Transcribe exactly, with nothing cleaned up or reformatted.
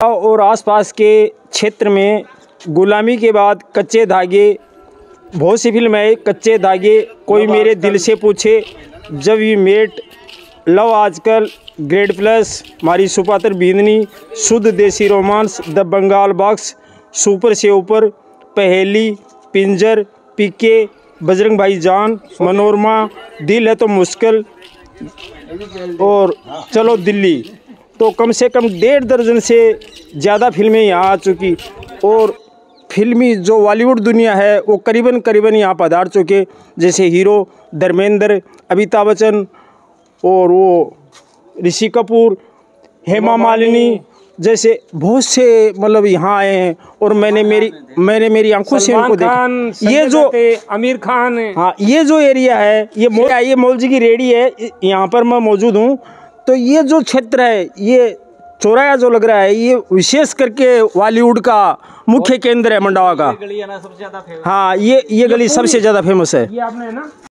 और आसपास के क्षेत्र में गुलामी के बाद कच्चे धागे, बहुत सी फिल्म है कच्चे धागे, कोई मेरे दिल से पूछे, Jab we met, love Aajkal, grade plus, हमारी सुपात्र बींदनी, Shuddh Desi romance, the Bengal box, super से ऊपर, पहेली, पिंजर, पीके, बजरंग भाईजान, मनोरमा, दिल है तो मुश्किल और चलो दिल्ली। तो कम से कम डेढ़ दर्जन से ज़्यादा फिल्में यहाँ आ चुकी और फिल्मी जो बॉलीवुड दुनिया है वो करीबन करीबन यहाँ पधार चुके, जैसे हीरो धर्मेंद्र, अमिताभ बच्चन और वो ऋषि कपूर, हेमा मालिनी जैसे बहुत से मतलब यहाँ आए हैं और मैंने मेरी मैंने मेरी आंखों से उनको देखा। ये जो आमिर खान, हाँ ये जो एरिया है ये मो, ये मौल जी की रेडी है, यहाँ पर मैं मौजूद हूँ। तो ये जो क्षेत्र है, ये चौराहा जो लग रहा है, ये विशेष करके बॉलीवुड का मुख्य केंद्र है मंडावा का। हाँ ये ये गली सबसे ज़्यादा फेमस है। ये आपने है ना